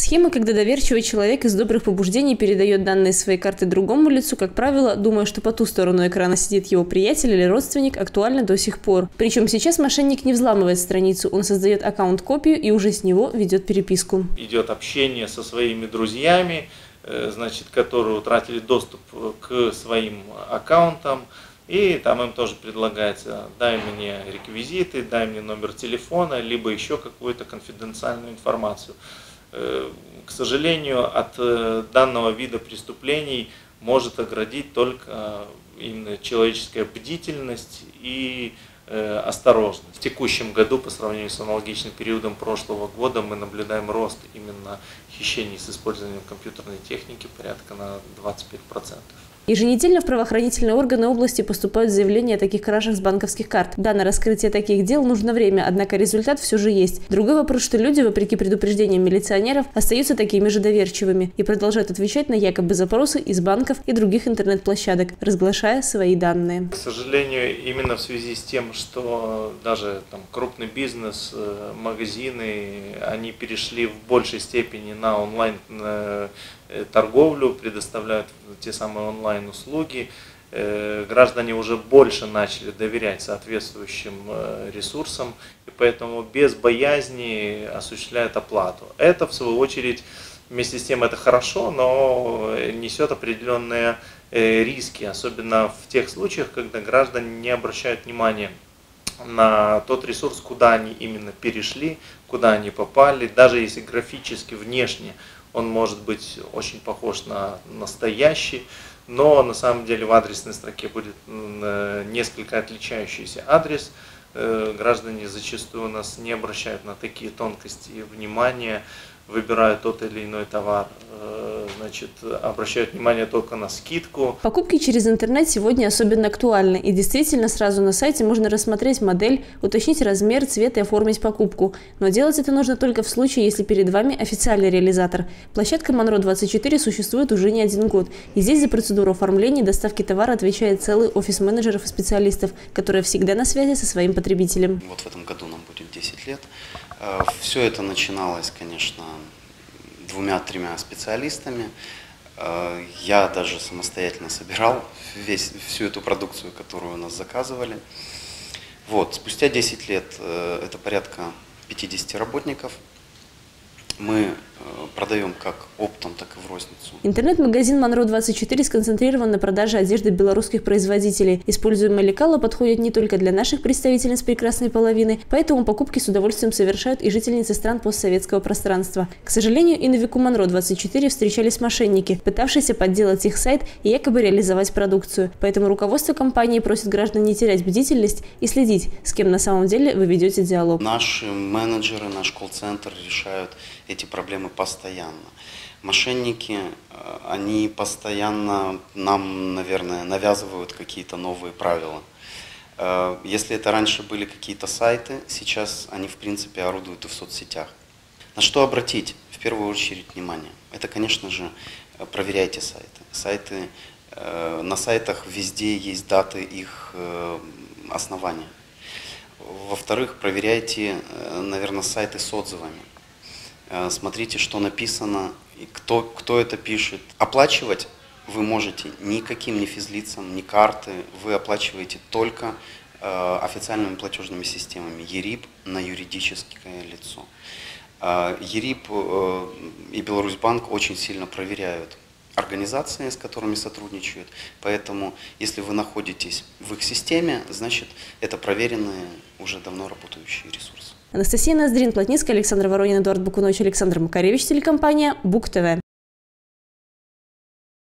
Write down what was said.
Схема, когда доверчивый человек из добрых побуждений передает данные своей карты другому лицу, как правило, думая, что по ту сторону экрана сидит его приятель или родственник, актуальна до сих пор. Причем сейчас мошенник не взламывает страницу, он создает аккаунт-копию и уже с него ведет переписку. Идет общение со своими друзьями, значит, которые утратили доступ к своим аккаунтам. И там им тоже предлагается: дай мне реквизиты, дай мне номер телефона, либо еще какую-то конфиденциальную информацию. К сожалению, от данного вида преступлений может оградить только именно человеческая бдительность и осторожность. В текущем году, по сравнению с аналогичным периодом прошлого года, мы наблюдаем рост именно хищений с использованием компьютерной техники порядка на 25%. Еженедельно в правоохранительные органы области поступают заявления о таких кражах с банковских карт. Да, на раскрытие таких дел нужно время, однако результат все же есть. Другой вопрос, что люди, вопреки предупреждениям милиционеров, остаются такими же доверчивыми и продолжают отвечать на якобы запросы из банков и других интернет-площадок, разглашая свои данные. К сожалению, именно в связи с тем, что даже крупный бизнес, магазины, они перешли в большей степени на онлайн-торговлю, предоставляют те самые онлайн-услуги, граждане уже больше начали доверять соответствующим ресурсам и поэтому без боязни осуществляют оплату. Это, в свою очередь, вместе с тем это хорошо, но несет определенные риски, особенно в тех случаях, когда граждане не обращают внимания на тот ресурс, куда они именно перешли, куда они попали, даже если графически, внешне он может быть очень похож на настоящий, но на самом деле в адресной строке будет несколько отличающийся адрес. Граждане зачастую у нас не обращают на такие тонкости внимания, выбирают тот или иной товар, значит, обращают внимание только на скидку. Покупки через интернет сегодня особенно актуальны. И действительно, сразу на сайте можно рассмотреть модель, уточнить размер, цвет и оформить покупку. Но делать это нужно только в случае, если перед вами официальный реализатор. Площадка Монро-24 существует уже не один год. И здесь за процедуру оформления и доставки товара отвечает целый офис менеджеров и специалистов, которые всегда на связи со своим потребителем. Вот в этом году нам будет 10 лет. Все это начиналось, конечно, 2-3 специалистами. Я даже самостоятельно собирал всю эту продукцию, которую у нас заказывали. Вот, спустя 10 лет это порядка 50 работников. Мы продаем как оптом, так и в розницу. Интернет-магазин Монро-24 сконцентрирован на продаже одежды белорусских производителей. Используемое лекало подходит не только для наших представительниц прекрасной половины, поэтому покупки с удовольствием совершают и жительницы стран постсоветского пространства. К сожалению, и на веку Монро-24 встречались мошенники, пытавшиеся подделать их сайт и якобы реализовать продукцию. Поэтому руководство компании просит граждан не терять бдительность и следить, с кем на самом деле вы ведете диалог. Наши менеджеры, наш колл-центр решают эти проблемы постоянно. Мошенники, они постоянно нам, наверное, навязывают какие-то новые правила. Если это раньше были какие-то сайты, сейчас они, в принципе, орудуют и в соцсетях. На что обратить в первую очередь внимание? Это, конечно же, проверяйте сайты. На сайтах везде есть даты их основания. Во-вторых, проверяйте, наверное, сайты с отзывами. Смотрите, что написано, и кто это пишет. Оплачивать вы можете никаким ни физлицам, ни карты. Вы оплачиваете только официальными платежными системами ЕРИП на юридическое лицо. ЕРИП и Беларусьбанк очень сильно проверяют организации, с которыми сотрудничают. Поэтому, если вы находитесь в их системе, значит, это проверенные, уже давно работающие ресурсы. Анастасия Ноздрин, Плотницкая, Александр Воронин, Эдуард Бакунович, Александр Макаревич, телекомпания БУК ТВ.